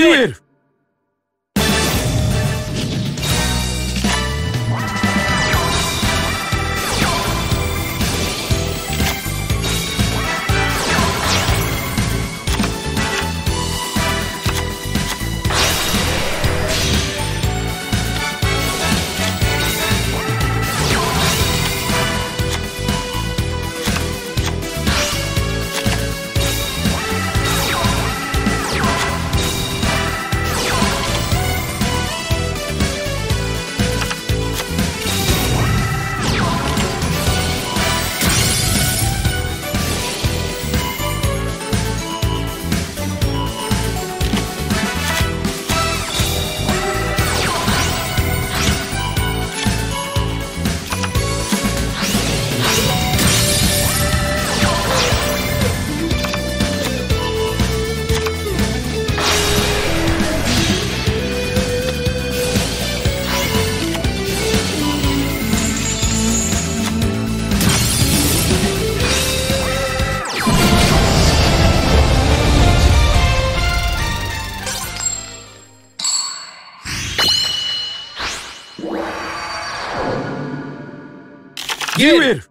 Duel! Duel!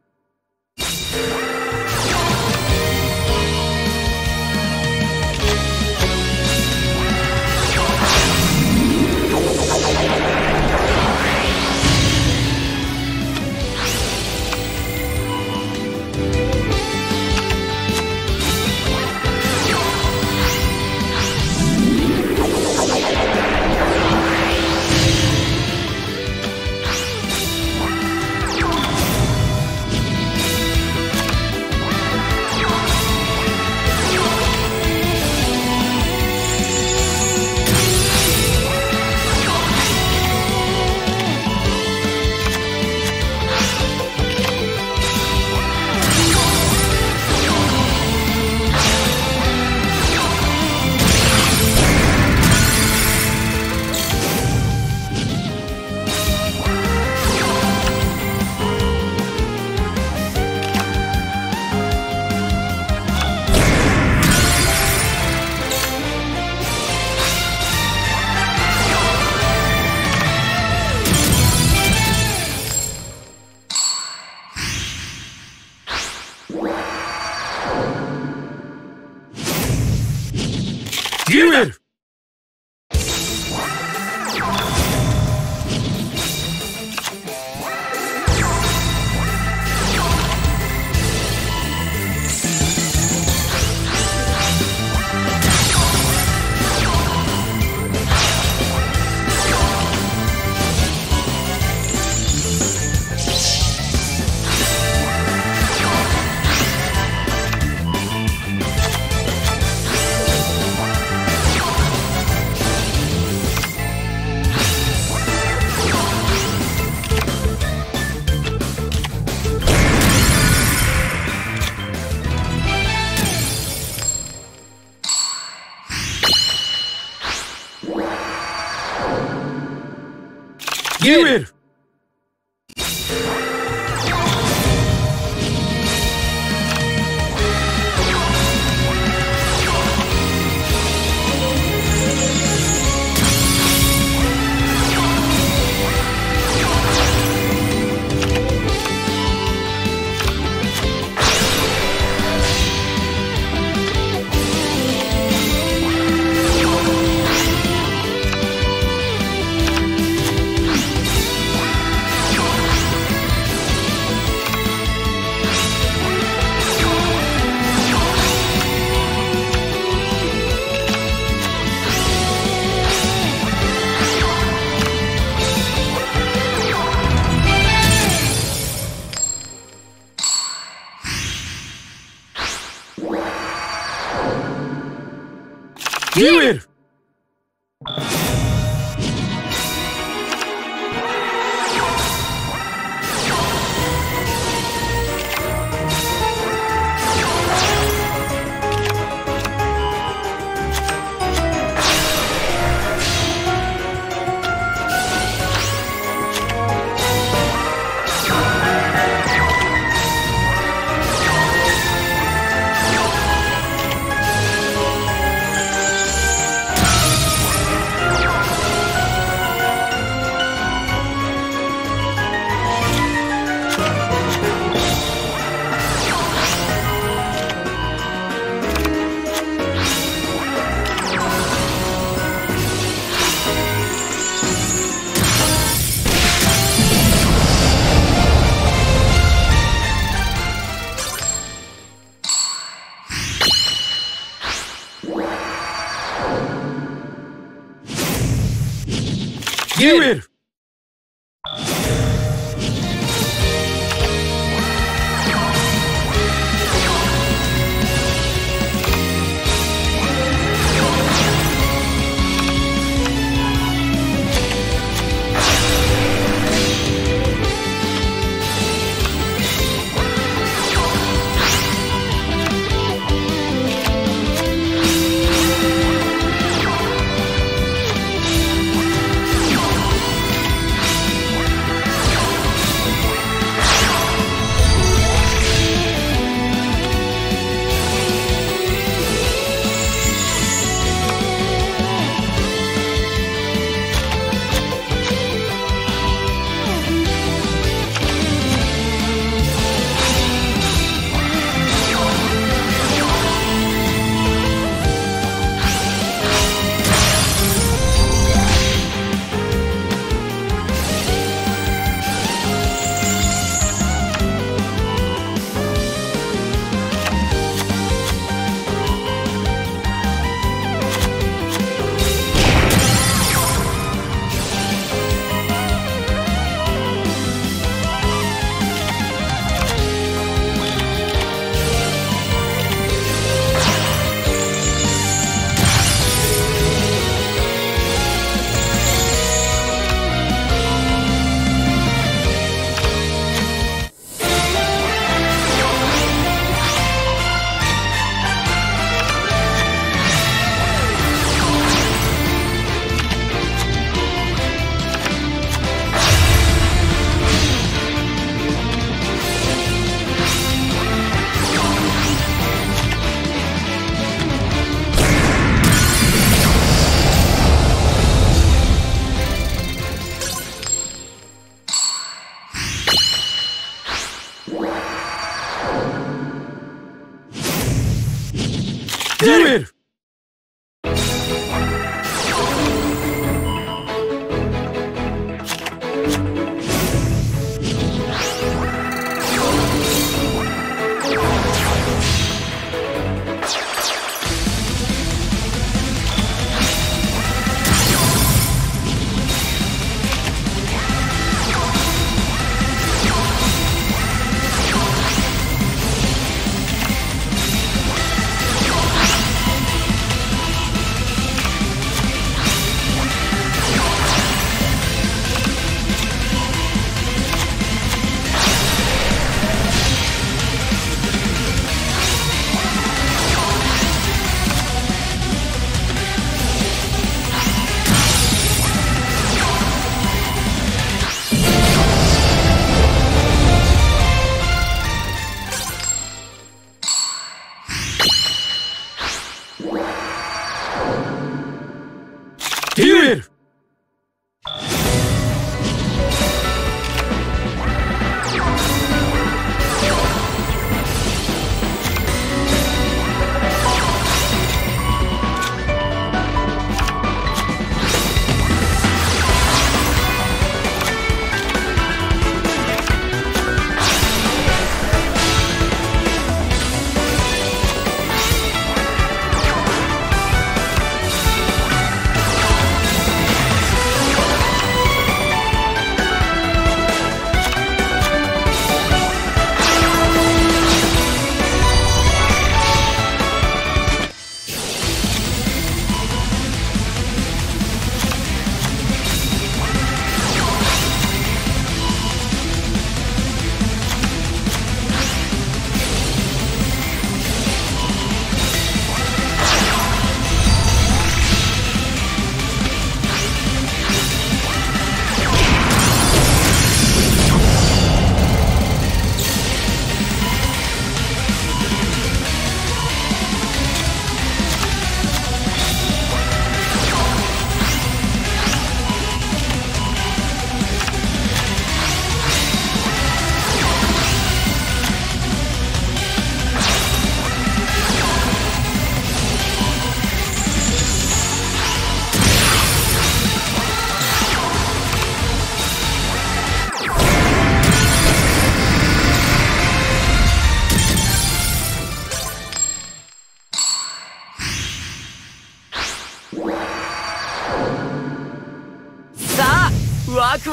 Duel! Duel! Duel! デュエル。 デ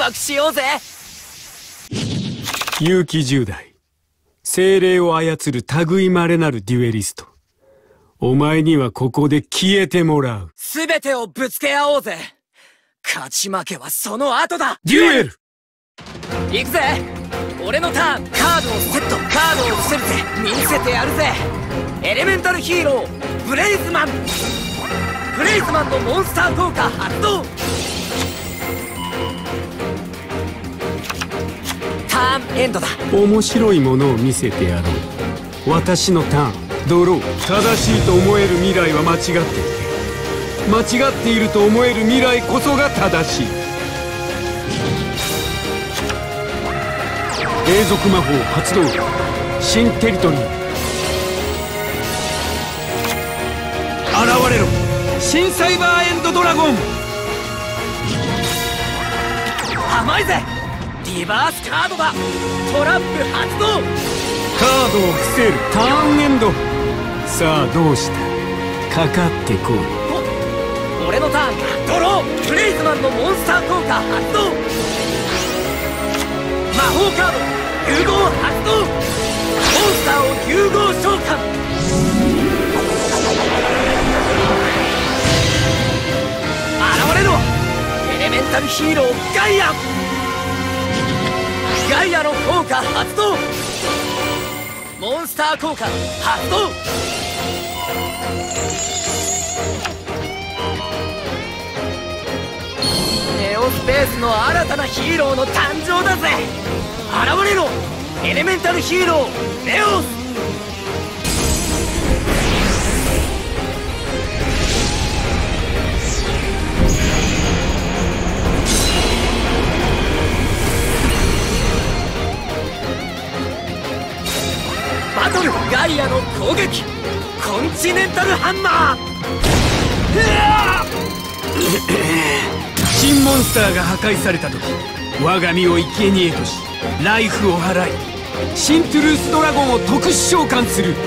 惑しようぜ。 勇気10代、精霊を操る類まれなるデュエリスト。お前にはここで消えてもらう。 全てをぶつけ合おうぜ。勝ち負けはその後だ。 デュエル。 行くぜ。俺のターン、カードをセット、カードを伏せるぜ。見せてやるぜ。エレメンタルヒーローブレイズマン。ブレイズマンのモンスター効果発動。ターンエンドだ。 面白いものを見せてやろう。私のターン、ドロー。正しいと思える未来は間違っていて、間違っていると思える未来こそが正しい。永続魔法発動。新テリトリー現れろ。新サイバーエンドドラゴン。 甘いぜ。リバースカードだ。トラップ発動。 カードを伏せる。ターンエンド。さあどうした。かかってこい。 俺のターンか。ドロー。ブレイズマンのモンスター効果発動。魔法カード融合発動。モンスターを融合召喚。現れろ。エレメンタルヒーローガイア。ガイアの効果発動。モンスター効果発動。ネオスペースの新たなヒーローの誕生だぜ。現れろ。エレメンタルヒーローネオス。バトルガイアの攻撃。コンチネンタルハンマー。 新モンスターが破壊された時、我が身を生贄としライフを払い、新トゥルースドラゴンを特殊召喚する。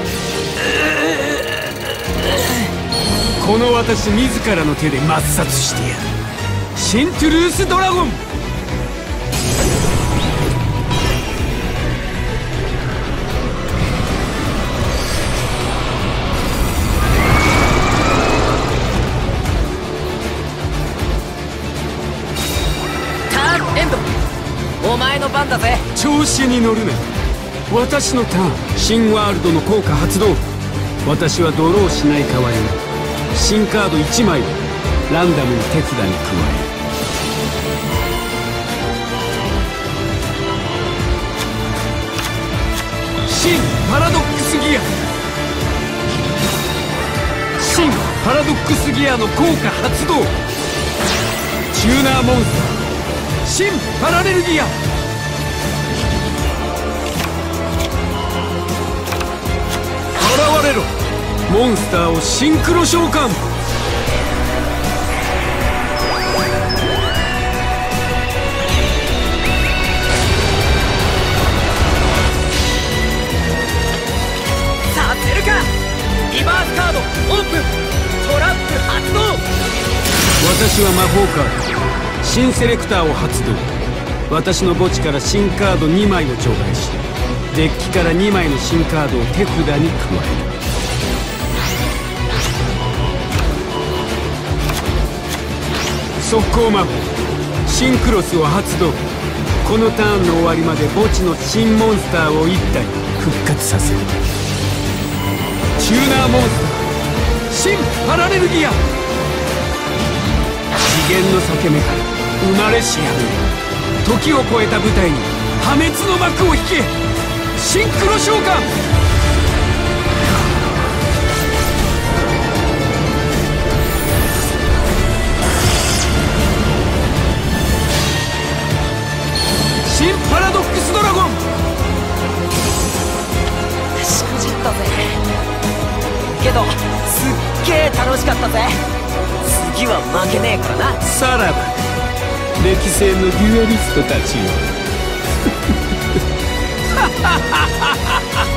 この私自らの手で抹殺してやる。新トゥルースドラゴン。 お前の番だぜ。 調子に乗るな。私のターン、新ワールドの効果発動。私はドローしない代わりに新カード1枚をランダムに手札に加える。新パラドックスギア。新パラドックスギアの効果発動。チューナーモンスター新パラレルギア。現れろ。モンスターをシンクロ召喚。 させるか。リバースカードオープン。トラップ発動。 私は魔法カード新セレクターを発動。私の墓地から新カード2枚を除外し、デッキから2枚の新カードを手札に加える。速攻魔法シンクロスを発動。このターンの終わりまで墓地の新モンスターを1体復活させる。チューナーモンスター新パラレルギア。次元の裂け目から生まれしやる。時を超えた舞台に破滅の幕を引け。シンクロ召喚。新パラドックスドラゴン。 しくじったぜ。けどすっげえ楽しかったぜ。次は負けねえからな。 さらば歴戦のデュエリストたちよ。